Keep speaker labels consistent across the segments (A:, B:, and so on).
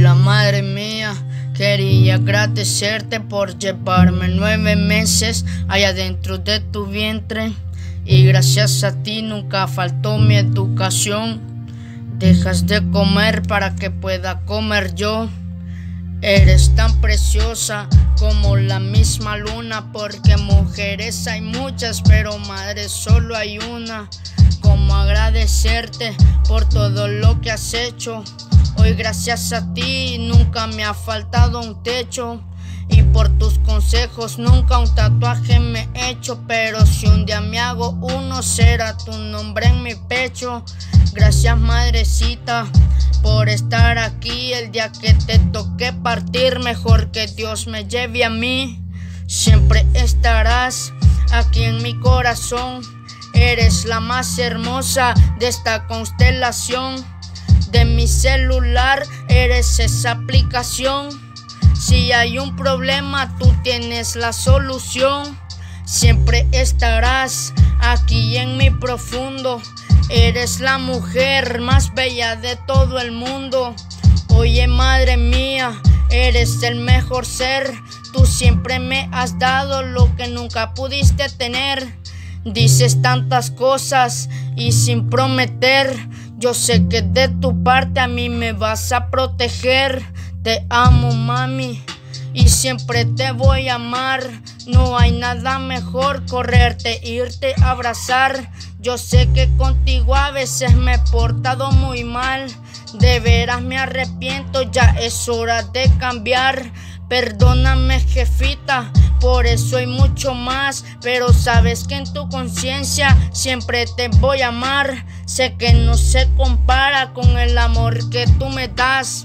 A: Hola madre mía, quería agradecerte por llevarme 9 meses allá dentro de tu vientre. Y gracias a ti nunca faltó mi educación. Dejas de comer para que pueda comer yo. Eres tan preciosa como la misma luna, porque mujeres hay muchas, pero madre solo hay una. Cómo agradecerte por todo lo que has hecho. Hoy gracias a ti nunca me ha faltado un techo, y por tus consejos nunca un tatuaje me he hecho. Pero si un día me hago uno, será tu nombre en mi pecho. Gracias madrecita por estar aquí el día que te toque partir. Mejor que Dios me lleve a mí. Siempre estarás aquí en mi corazón. Eres la más hermosa de esta constelación. De mi celular eres esa aplicación. Si hay un problema, tú tienes la solución. Siempre estarás aquí en mi profundo. Eres la mujer más bella de todo el mundo. Oye madre mía, eres el mejor ser. Tú siempre me has dado lo que nunca pudiste tener. Dices tantas cosas y sin prometer. Yo sé que de tu parte a mí me vas a proteger. Te amo mami y siempre te voy a amar. No hay nada mejor, correrte, irte a abrazar. Yo sé que contigo a veces me he portado muy mal. De veras me arrepiento, ya es hora de cambiar. Perdóname jefita por eso y mucho más, pero sabes que en tu conciencia siempre te voy a amar. Sé que no se compara con el amor que tú me das.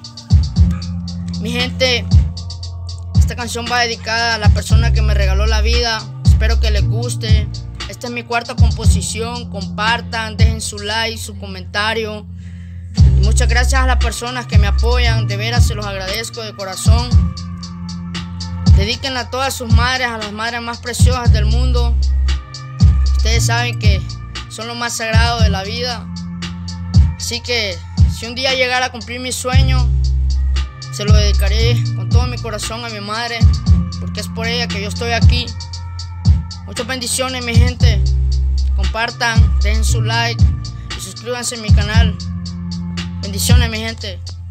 A: Mi gente, esta canción va dedicada a la persona que me regaló la vida. Espero que les guste. Esta es mi cuarta composición. Compartan, dejen su like, su comentario. Y muchas gracias a las personas que me apoyan. De veras se los agradezco de corazón. Dedíquenla a todas sus madres, a las madres más preciosas del mundo. Ustedes saben que son lo más sagrado de la vida. Así que si un día llegara a cumplir mi sueño, se lo dedicaré con todo mi corazón a mi madre, porque es por ella que yo estoy aquí. Muchas bendiciones mi gente. Compartan, dejen su like y suscríbanse a mi canal. Bendiciones mi gente.